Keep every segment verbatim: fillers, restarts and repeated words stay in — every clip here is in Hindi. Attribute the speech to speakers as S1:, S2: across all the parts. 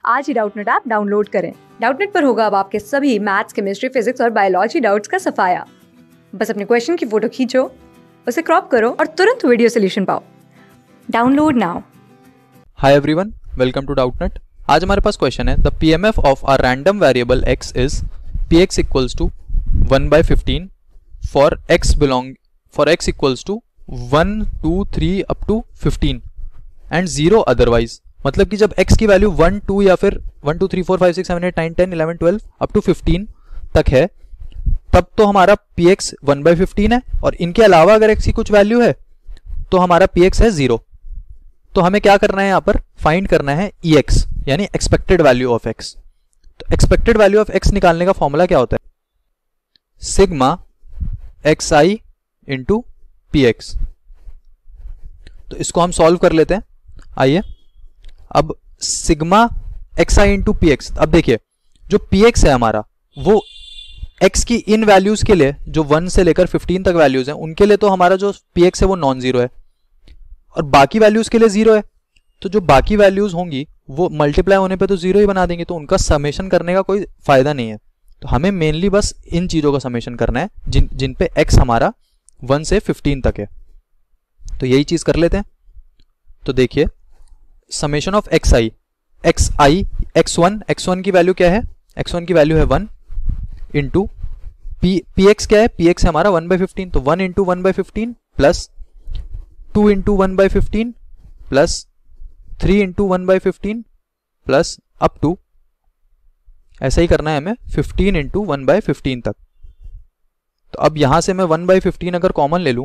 S1: आज ही डाउटनेट ऐप डाउनलोड करें। डाउटनेट पर होगा अब आपके सभी मैथ्स, केमिस्ट्री, फिजिक्स और बायोलॉजी डाउट्स का सफाया। बस अपने क्वेश्चन की फोटो खींचो, उसे क्रॉप करो और तुरंत वीडियो सोल्यूशन पाओ। Download now.
S2: Hi everyone, welcome to Doubtnut. आज हमारे पास क्वेश्चन है, the PMF of a random variable x is px equals to one by fifteen for x belong for x equals to one two three up to fifteen and zero otherwise. मतलब कि जब x की वैल्यू वन टू या फिर one two three four five six seven eight nine ten eleven twelve up to fifteen तक है, तब तो हमारा px वन बाय फिफ्टीन है और इनके अलावा अगर x की कुछ वैल्यू है तो हमारा px है जीरो। तो हमें क्या करना है, यहाँ पर फाइंड करना है ex यानी एक्सपेक्टेड वैल्यू ऑफ x। तो एक्सपेक्टेड वैल्यू ऑफ x निकालने का फॉर्मूला क्या होता है, sigma x i into p x. तो इसको हम सॉल्व कर लेते हैं। आइए, अब sigma x i into p x. अब देखिए, जो पी एक्स है हमारा वो x की इन वैल्यूज के लिए जो वन से लेकर फिफ्टीन तक वैल्यूज हैं उनके लिए तो हमारा जो पी एक्स है वो नॉन जीरो है और बाकी वैल्यूज के लिए जीरो है। तो जो बाकी वैल्यूज होंगी वो मल्टीप्लाई होने पे तो जीरो ही बना देंगे, तो उनका समेशन करने का कोई फायदा नहीं है। तो हमें मेनली बस इन चीजों का समेशन करना है जिन जिन पे x हमारा वन से फिफ्टीन तक है। तो यही चीज कर लेते हैं। तो देखिए, summation of x i x i x one x one की वैल्यू क्या है, एक्स वन की वैल्यू है one into p p x क्या है, पी एक्स है हमारा वन बाई फिफ्टीन। तो one into one by fifteen plus two into one by fifteen plus three into one by fifteen plus up to, ऐसा ही करना है हमें fifteen into one by fifteen तक। तो अब यहां से मैं वन बाई फिफ्टीन अगर कॉमन ले लूं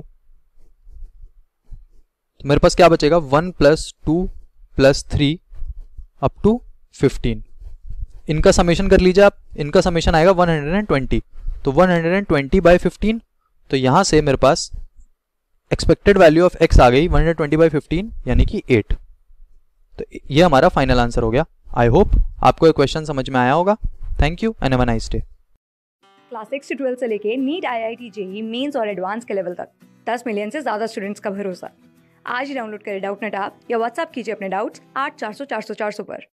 S2: तो मेरे पास क्या बचेगा, one plus two plus three up to fifteen. इनका समेशन कर लीजिए आप, इनका समेशन आएगा वन हंड्रेड ट्वेंटी। तो one hundred twenty by fifteen, तो यहां से मेरे पास एक्सपेक्टेड वैल्यू ऑफ x आ गई one hundred twenty by fifteen यानी कि एट। तो ये हमारा फाइनल आंसर हो गया। आई होप आपको ये क्वेश्चन समझ में आया होगा। Thank you and have a nice day.
S1: Class six से ट्वेल्थ से लेके NEET, I I T, JEE mains और एडवांस के लेवल तक दस मिलियन से ज्यादा स्टूडेंट्स का भरोसा। आज ही डाउनलोड करें डाउटनेट ऐप या व्हाट्सएप कीजिए अपने डाउट्स आठ चार सौ चार सौ चार सौ पर।